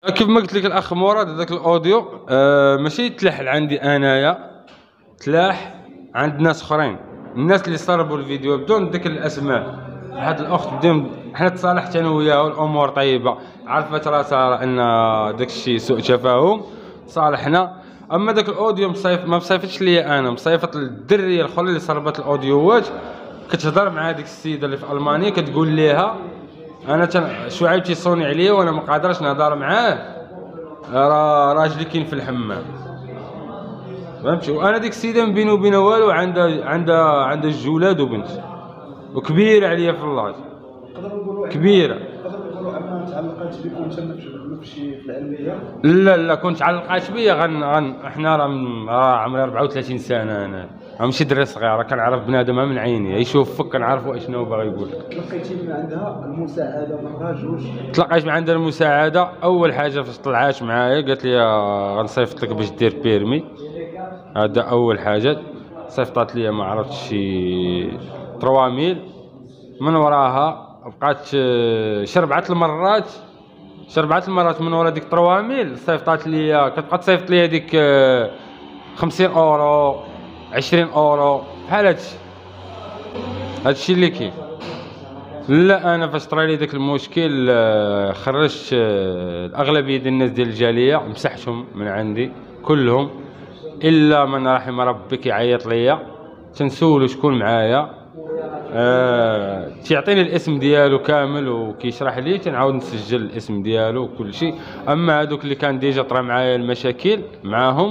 كيف ما قلت لك الاخ مراد، هذاك الاوديو ماشي تلاح عندي انايا، تلاح عند ناس اخرين، الناس اللي صربوا الفيديو بدون ذكر الاسماء. واحد الاخت بدون، حنا تصالحت انا وياها والامور طيبه، عرفت راسها ان داك الشيء سوء تفاهم، صالحنا. اما داك الاوديو ما مصيفتش ليا انا، مصيفط للدريه الاخرى اللي صربت الاوديوات. كتهضر مع هذيك السيده اللي في المانيا، كتقول ليها انا شعيب تيصوني عليه وانا ما قادرش نهضر معاه، راه راجلي كاين في الحمام، فهمتي. وانا ديك السيده ما بيني وبينها والو، عندها الجولاد وبنت، وكبيره عليا في الله، كبيره. نقدروا نقولوا انها تعلقات بك وانت ما في العلميه؟ لا كنت علقات بيا احنا راه عمري 34 سنه، انا ماشي دري صغير، راه كنعرف بنادم من عيني، يشوفك كنعرفو اشنو باغي يقول لك. تلقيتي من عندها المساعده مرة جوج؟ تلقيت من عندها المساعده. اول حاجه فاش طلعات معايا قالت لي غنصيفط لك باش دير بيرمي، هذا اول حاجه. صيفطات لي ما عرفتش شي 3000. من وراها بقات شربعت المرات من ورا ديك 3000 صيفطات لي، كتبقى تصيفط لي ديك 50 اورو 20 اورو بحال هادشي اللي كاين. لا انا فاش طرا لي داك المشكل خرجت الاغلبيه ديال الناس ديال الجاليه، مسحتهم من عندي كلهم الا من رحم ربي. كيعيط ليا تنسولو شكون معايا، تيعطيني الاسم ديالو كامل وكيشرح لي، تنعاود نسجل الاسم ديالو وكل شيء. اما هذوك اللي كان ديجا طرا معايا المشاكل معاهم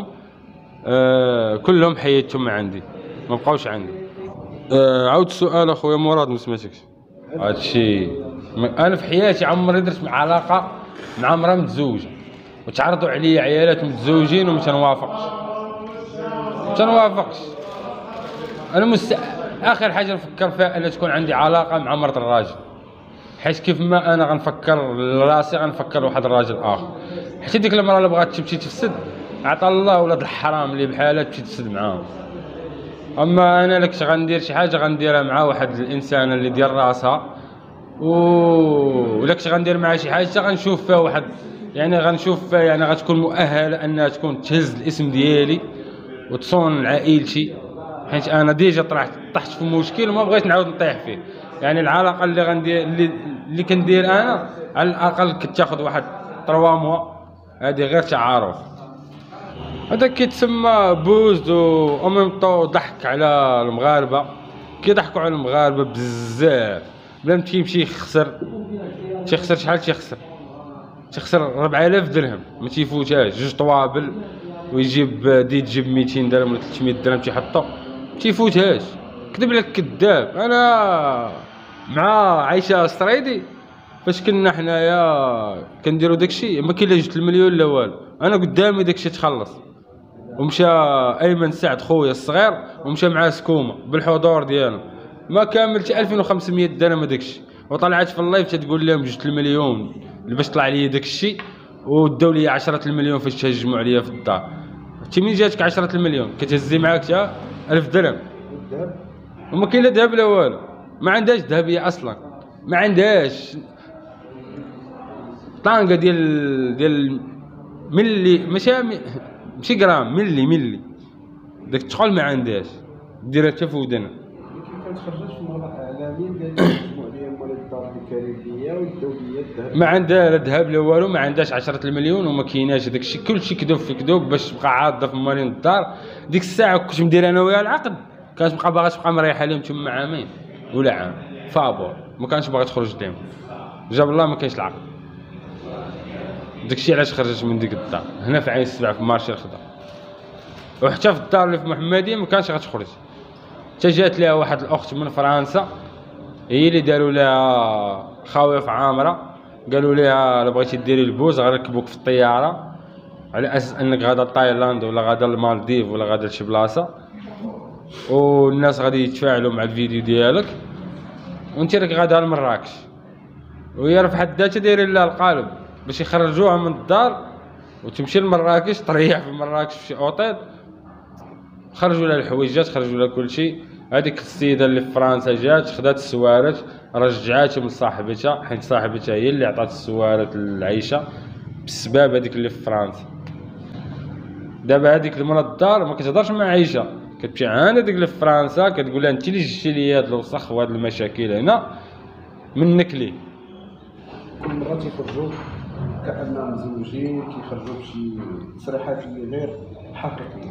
كلهم حيدتهم من عندي، ما بقاوش عندي. عاود السؤال اخويا مراد، ما سمعتكش. هادشي انا في حياتي عمري درت علاقه مع مرا متزوجه وتعرضوا عليا عيالات متزوجين وما تنوافقش. انا اخر حاجه نفكر فيها ان تكون عندي علاقه مع مرت الراجل، حيت كيف ما انا غنفكر لراسي غنفكر لواحد الراجل اخر. حتى ديك المراه اللي بغات تمشي تفسد، عطا الله ولاد الحرام اللي بحالها تمشي تفسد معاهم. اما انا لك غندير شي حاجه غنديرها مع واحد الانسان اللي ديال راسها، ولك غندير معها شي حاجه غنشوف فيها واحد، يعني غنشوف فيها يعني غتكون مؤهله انها تكون تهز الاسم ديالي وتصون عائلتي، حيت انا ديجا طحت في مشكل وما بغيت نعاود نطيح فيه. يعني العلاقه اللي غندير اللي كندير انا على الاقل كتاخذ واحد 3 موا، هذه غير تعارف. هذا كيتسمى بوز و ميم طو ضحك على المغاربه، كيضحكوا على المغاربه بزاف بلا ما تيمشي تيخسر شحال تيخسر 4000 درهم ما تيفوتاش، 2 طوابل ويجيب تجيب 200 درهم ولا 300 درهم تيحطو تيفوتهاش. كذب لك كذاب. انا مع عايشه استريدي فاش كنا حنايا كنديرو داكشي ما كاين لا 2 المليون لا والو، انا قدامي داكشي تخلص. ومشى ايمن سعد خويا الصغير ومشى معاه سكومه بالحضور ديالو، ما كاملش 2500 درهم داكشي، وطلعت في اللايف تتقول لهم 2 المليون اللي باش طلع لي داكشي، وداو لي 10 المليون فاش تهجموا عليا في الدار. انت منين جاتك 10 المليون؟ كتهزي معاك تا 1000 درهم وما كاين لا ذهب لا والو، ما عندهاش ذهبيه اصلا، ما عندهاش طانقه ديال ملي ماشي غرام، ملي داك الثقل ما عندهاش، ديرها حتى في ودنها. كانت خرجت في موضوع اعلامي ديال المجموع ديال مواليد الدار الكارثيه والدوليه الذهب، ما عندها لا ذهب لا والو، ما عندهاش 10 المليون وما كايناش داك الشيء، كلشي كذوب في كذوب باش تبقى عاضه في موالين الدار. ديك الساعه كنت مدير انا وياها العقد، كانت باغا تبقى مريحه لهم تما عامين ولا عام فابور، ما كانش باغي تخرج لهم، جاب الله ما كاينش العقد. داكشي علاش خرجت من ديك الدار هنا في عين السبع في مارشي الخضر. وحتى في الدار اللي في محمديه ما كانش غتخرج. حتى جات لها واحد الاخت من فرنسا، هي اللي داروا لها خاويه في عامره، قالوا لها الا بغيتي ديري البوز غنركبوك في الطياره على اساس انك غادا لتايلاند ولا غادا للمالديف ولا غادا لشي بلاصه، والناس غادي يتفاعلوا مع الفيديو ديالك وانت راك غادا لمراكش. وهي راه في حد ذاتها دايرين لها القالب باش يخرجوها من الدار وتمشي لمراكش تريح في مراكش في شي اوطيل، خرجوا لها الحويجات خرجوا لها كل شيء. هذيك السيده اللي في فرنسا جات خدات السوارت رجعاتهم لصاحبتها، حيت صاحبتها هي اللي عطات السوارت للعيشه بالسباب هذيك اللي في فرنسا. دابا هذيك المرا الدار ما كتهضرش مع عائشه، كتمشي عند هذيك اللي في فرنسا كتقول لها انت اللي جبتي لي هاد الوسخ وهاد المشاكل هنا منك لي. كل مرة تيخرجوا كأنهم مزوجين، كيخرجوا بشي تصريحات اللي غير حقيقية.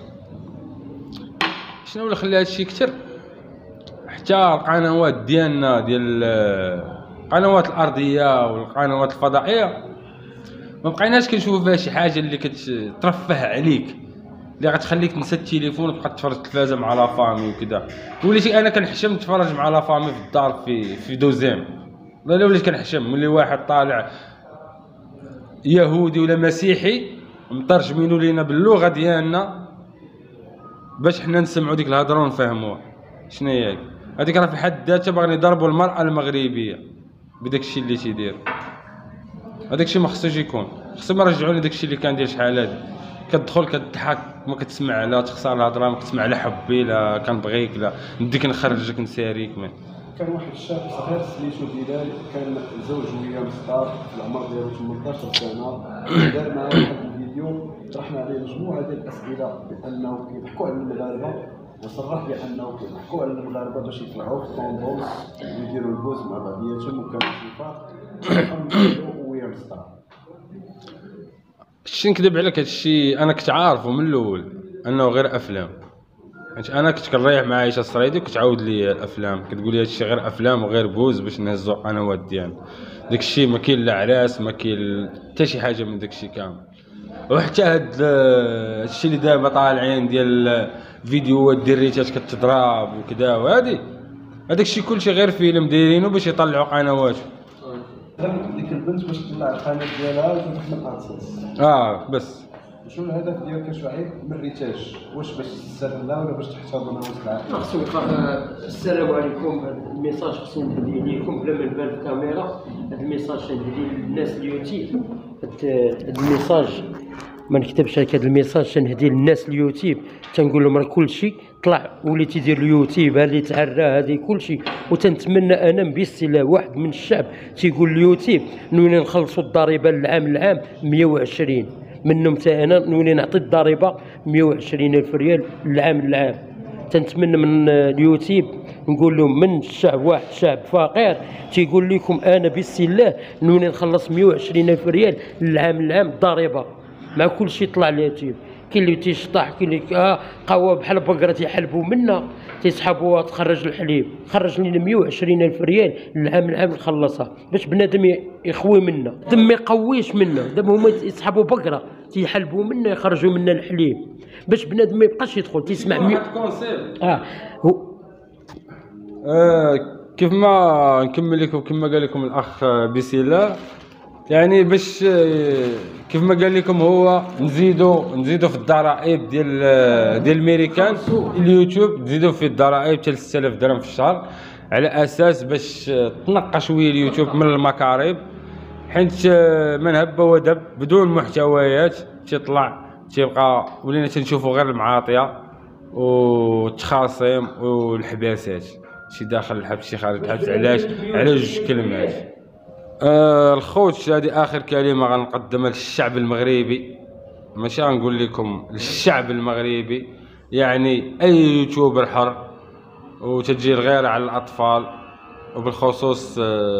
شنو اللي خلى هادشي كتر؟ حتى القنوات ديالنا ديال القنوات الارضيه والقنوات الفضائيه ما بقيناش كنشوفوا فيها شي حاجه اللي كترفه عليك، اللي غتخليك تنسى التليفون وتبقى تفرج التلفازه مع لا فامي وكذا. وليتي انا كنحشم نتفرج مع لا فامي في الدار في دوزيام، لا وليت كنحشم ملي واحد طالع يهودي ولا مسيحي مترجمينو لينا باللغه ديالنا باش حنا نسمعوا ديك الهضره ونفهموها. شنو هي هذيك؟ راه في حد ذاتها باغيين يضربوا المراه المغربيه بداك الشيء اللي تيدير. هذاك الشيء ما خصوش يكون، خصهم يرجعوا لنا داك الشيء اللي كان ديال شحال هادي. كتدخل كتضحك ما كتسمع لا تخسر الهضره، ما كتسمع لا حبي لا كنبغيك لا نديك نخرجك نساريك. كان واحد الشاب صغير سميتو بلال، كان زوج وياه ستار في العمر ديالو 18 سنه. دار معاه واحد الفيديو طرحنا عليه مجموعه ديال الاسئله بانه كيضحكوا على المغاربه، وصرح بانه كيضحكوا على المغاربه باش يطلعوا في طوندوس ويديروا البوز مع بعضياتهم، وكان شفاء وياه ستار. شتي نكذب عليك، هادشي انا كنت عارفه من الاول انه غير افلام. حيت انا كنت كنريح مع عائشه الصريدي وكتعاود لي الافلام، كتقول لي هادشي غير افلام وغير بوز باش نهزوا القنوات ديالنا. داكشي ما كاين لا عراس ما كاين حتى شي حاجه من داكشي كامل. وحتى هادشي اللي دابا طالعين ديال فيديوهات الدريتات كتضرب وكذا وهادي، هذاك الشيء كلشي غير فيلم دايرينه باش يطلعوا قنوات. ديك البنت باش تطلع القناه ديالها وتفتح من ادسنس بس شنو الهدف ديالك شعيب من الريتاج؟ واش باش تستغلها ولا باش تحتضنها وسط العائله؟ خصو يبقى السلام عليكم. هذا الميساج خصني نهديه ليكم بلا ما نبان في الكاميرا. هذا الميساج نهديه للناس اليوتيوب. هذا الميساج ما نكتبش هكا، هذا الميساج نهديه للناس اليوتيوب، تنقول لهم راه كلشي طلع ولي تيدير اليوتيوب اللي تعرى هذه كلشي. وتنتمنى انا باستثناء واحد من الشعب تيقول اليوتيوب نولي نخلصوا الضريبه العام 120 منهم، حتى انا نولي نعطي الضريبه 120 الف ريال العام. تنتمنى من اليوتيوب نقول لهم من الشعب واحد شعب فقير تيقول لكم انا بسم الله نولي نخلص 120 الف ريال العام ضريبه مع كل شيء طلع اليوتيوب. كاين اللي تيشطح، كاين اللي قهوه بحال بقره تيحلبوا منا تيسحبوها تخرج الحليب، خرج لنا 120 الف ريال العام نخلصها باش بنادم يخوي منا دم يقويش منا. دابا هما يسحبوا بقره تيحلبوا منا يخرجوا منا الحليب باش بنادم ما يبقاش يدخل تيسمع كيف ما نكمل لكم كما قال لكم الاخ بسيلا، يعني باش كيف ما قال لكم هو نزيدوا في الضرائب ديال الميريكان اليوتيوب، نزيدوا في الضرائب حتى 6000 درهم في الشهر، على اساس باش تنقى شويه اليوتيوب من المكارب. حيت من هب ودب بدون محتويات تيبقى ولينا تنشوفوا غير المعاطيه والتخاصم والحباسات، شي داخل الحبس شي خارج الحبس. علاش؟ على جوج كلمات. الخوت هذه اخر كلمه غنقدمها للشعب المغربي، ماشي غنقول لكم للشعب المغربي، يعني اي يوتيوبر حر وتجي الغيره على الاطفال وبالخصوص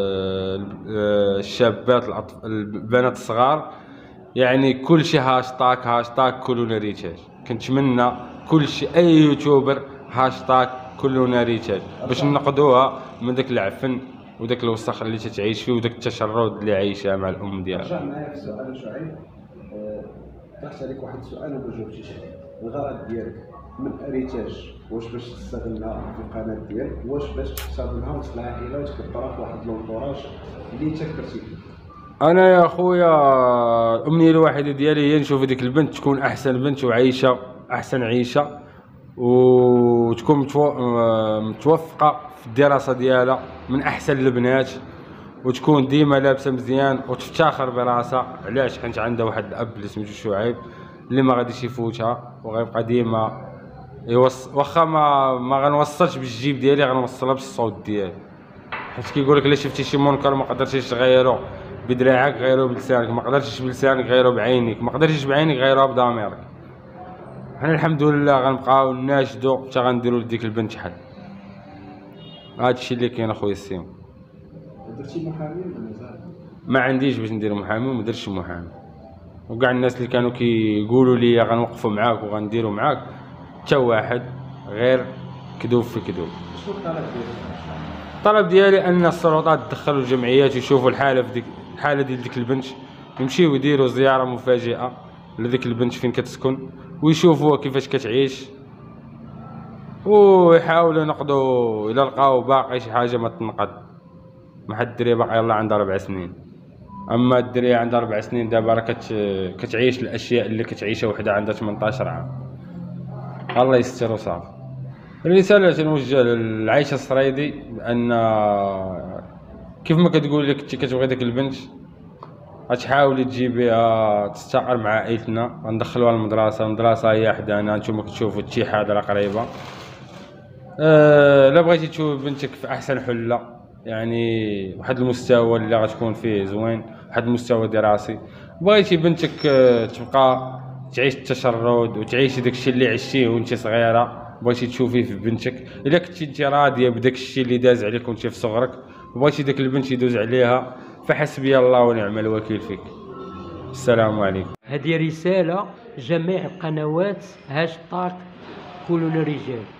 الشابات البنات الصغار، يعني كل شيء هاشتاغ كلنا ريتاج. كنتمنى كل شيء اي يوتيوبر هاشتاغ كلنا ريتاج باش نقضوها من داك العفن وداك الوسخ اللي تتعيش فيه وداك التشرد اللي عايشها مع الام ديالها. رجع معايا في السؤال شعيب، طرحت عليك واحد السؤال وما جاوبتيش عليه. الغرض ديالك من اريتاج واش باش تستغلها في القناه ديالك، واش باش تحتضنها وسط العائله وتكبرها في واحد لونطوراج اللي انت كبرتي فيه؟ انا يا خويا الامنيه الوحيده ديالي هي نشوف ديك البنت تكون احسن بنت وعايشه احسن عيشه، وتكون متوفقه في الدراسه ديالها من احسن البنات، وتكون ديما لابسه مزيان وتفتخر براسها. علاش؟ حيت عندها واحد الاب اللي سميتو شعيب اللي ما غاديش يفوتها وغيبقى ديما واخا ما غنوصلش بالجيب ديالي، غنوصلها بالصوت ديالي. حيت كيقول لك الا شفتي شي منكر ما قدرتيش تغيرو بدراعك غيره بلسانك، ما قدرتش بلسانك غيره بعينيك، ما قدرتش بعينيك غيره بضميرك. حنا الحمد لله غنبقاو ناشدو حتى غنديرو لديك البنت حل. هادشي اللي كاين اخويا السيم. درتي محامي ولا مازال؟ ما عنديش باش ندير محامي وما درتش محامي، وكاع الناس اللي كانوا كيقولوا لي غنوقفوا معاك وغنديروا معاك حتى واحد غير كذوب في كذوب. شنو الطلب ديالك؟ الطلب ديالي ان السلطات تدخلوا الجمعيات ويشوفوا الحاله في الحاله ديال ديك البنت، يمشيو يديروا زياره مفاجئه لديك البنت فين كتسكن ويشوفوها كيفاش كتعيش، ويحاولوا ينقضوا الا لقاو باقي شي حاجه ما تنقض. ما حد الدريه باقي يلاه عندها 4 سنين، اما الدريه عندها 4 سنين دابا راه كتعيش الاشياء اللي كتعيشها وحده عندها 18 عام. الله يستر وصافي. الرساله تنوجه للعيشه الصريدي بان كيف ما كتقول لك انت كتبغي ديك البنت غتحاولي تجيبيها تستقر مع عائلتنا، غندخلوها للمدرسه، المدرسه هي حدانا، نتوما كتشوفوا الاتحاد راه قريبه. لا بغيتي تشوف بنتك في احسن حله، يعني واحد المستوى اللي غتكون فيه زوين، واحد المستوى دراسي، بغيتي بنتك تبقى تعيش التشرد وتعيش داكشي اللي عشتيه وانت صغيره، بغيتي تشوفيه في بنتك. الا كنتي انت راضيه بداكشي اللي داز عليك وانت في صغرك وبغيتي داك البنت يدوز عليها، فحسبي الله ونعم الوكيل فيك. السلام عليكم. هذه رسالة جميع قنوات هاشتاغ كلنا رجال.